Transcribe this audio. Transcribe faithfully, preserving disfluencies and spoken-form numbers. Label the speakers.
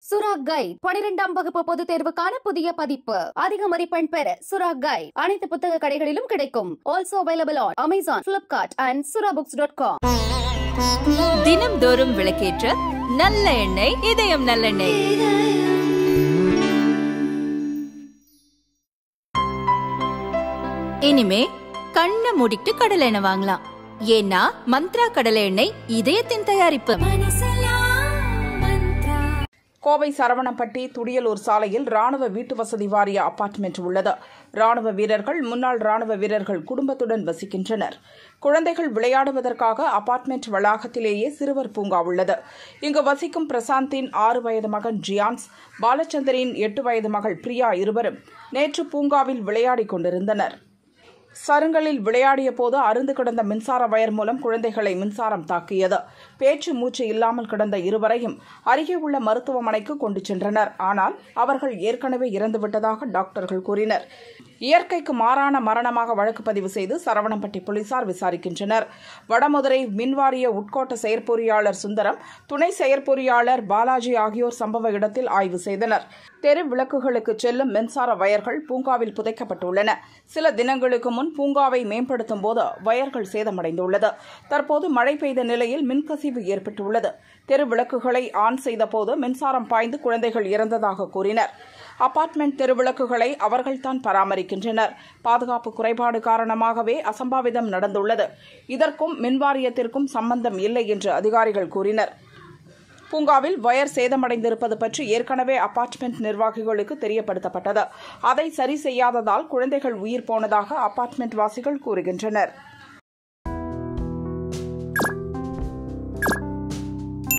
Speaker 1: சுரா கைட் பனிரெண்டாம் வகுப்பு பொதுத் தேர்வுக்கான புதிய பதிப்பு. அதிக மதிப்பெண் பெற சுரா கைட் அனைத்து புத்தக கடைகளிலும் கிடைக்கும். Also available on Amazon, Flipkart and Sura books dot com.
Speaker 2: தினம்தோறும் விளக்கேற்ற நல்ல எண்ணெய் இதயம் நல்லெண்ணெய். இனிமே கண்ணை மூடிட்டு கடலை எண்ணெய் வாங்கலாம். ஏன்னா மந்த்ரா கடலை எண்ணெய் இதயத்தின் தயாரிப்பு.
Speaker 3: கோவை சரவணம்பட்டி துடியலூர் சாலையில் ராணுவ வீட்டு வசதி வாரிய அபார்ட்மெண்ட் உள்ளது. ராணுவ வீரர்கள், முன்னாள் ராணுவ வீரர்கள் குடும்பத்துடன் வசிக்கின்றனர். குழந்தைகள் விளையாடுவதற்காக அபார்ட்மெண்ட் வளாகத்திலேயே சிறுவர் பூங்கா உள்ளது. இங்கு வசிக்கும் பிரசாந்தின் ஆறு வயது மகன் ஜியான்ஸ், பாலச்சந்தரின் எட்டு வயது மகள் பிரியா இருவரும் நேற்று பூங்காவில் விளையாடிக் கொண்டிருந்தனர். சருங்களில் விளையாடிய போது அருந்து கிடந்த மின்சார வயர் மூலம் குழந்தைகளை மின்சாரம் தாக்கியது. பேச்சு மூச்சு இல்லாமல் கிடந்த இருவரையும் அருகே உள்ள மருத்துவமனைக்கு கொண்டு சென்றனர். ஆனால் அவர்கள் ஏற்கனவே இறந்துவிட்டதாக டாக்டர்கள் கூறினர். இயற்கைக்கு மாறான மரணமாக வழக்கு பதிவு செய்து சரவணம்பட்டி போலீசார் விசாரிக்கின்றனர். வடமதுரை மின்வாரிய உட்கோட்ட செயற்பொறியாளர் சுந்தரம், துணை செயற்பொறியாளர் பாலாஜி ஆகியோர் சம்பவ இடத்தில் ஆய்வு செய்தனர். தெரு விளக்குகளுக்கு செல்லும் மின்சார வயர்கள் பூங்காவில் புதைக்கப்பட்டுள்ளன. சில தினங்களுக்கு முன் பூங்காவை மேம்படுத்தும் போது வயர்கள் சேதமடைந்துள்ளது. தற்போது மழை பெய்த நிலையில் மின்கசிவு ஏற்பட்டுள்ளது. தெரு விளக்குகளை ஆன் செய்த போது மின்சாரம் பாய்ந்து குழந்தைகள் இறந்ததாக கூறினர். அபார்ட்மெண்ட் தெருவிளக்குகளை அவர்கள்தான் பராமரிக்கின்றனர். பாதுகாப்பு குறைபாடு காரணமாகவே அசம்பாவிதம் நடந்துள்ளது. இதற்கும் மின்வாரியத்திற்கும் சம்பந்தம் இல்லை என்று அதிகாரிகள் கூறினர். பூங்காவில் வயர் சேதமடைந்திருப்பது பற்றி ஏற்கனவே அபார்ட்மெண்ட் நிர்வாகிகளுக்கு தெரியப்படுத்தப்பட்டது. அதை சரி செய்யாததால் குழந்தைகள் உயிர் போனதாக அபார்ட்மெண்ட் வாசிகள் கூறுகின்றனர்.